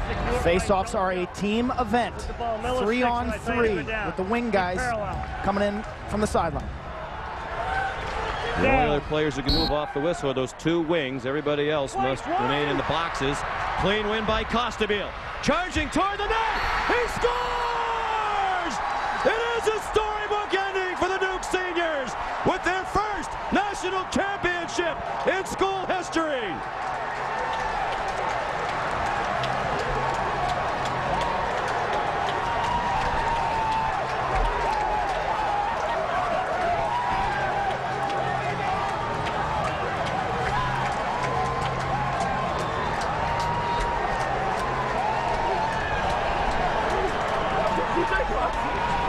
Face-offs are a team event. 3-on-3 with the wing guys coming in from the sideline. The only other players who can move off the whistle are those two wings. Everybody else must remain in the boxes. Clean win by Costabile. Charging toward the net. He scores! It is a storybook ending for the Duke Seniors with their first national championship in school history. Lacrosse.